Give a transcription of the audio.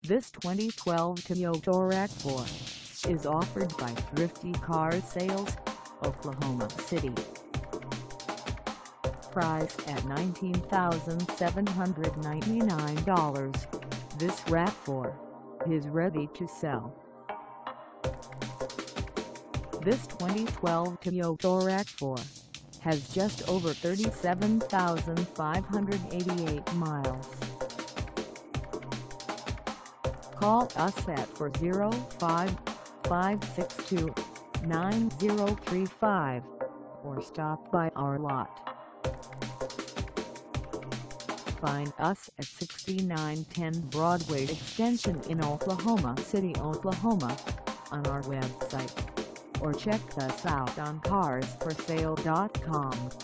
This 2012 Toyota RAV4 is offered by Thrifty Car Sales, Oklahoma City. Priced at $19,799, this RAV4 is ready to sell. This 2012 Toyota RAV4 has just over 37,588 miles. Call us at 405-562-9035 or stop by our lot. Find us at 6910 Broadway Extension in Oklahoma City, Oklahoma, on our website, or check us out on carsforsale.com.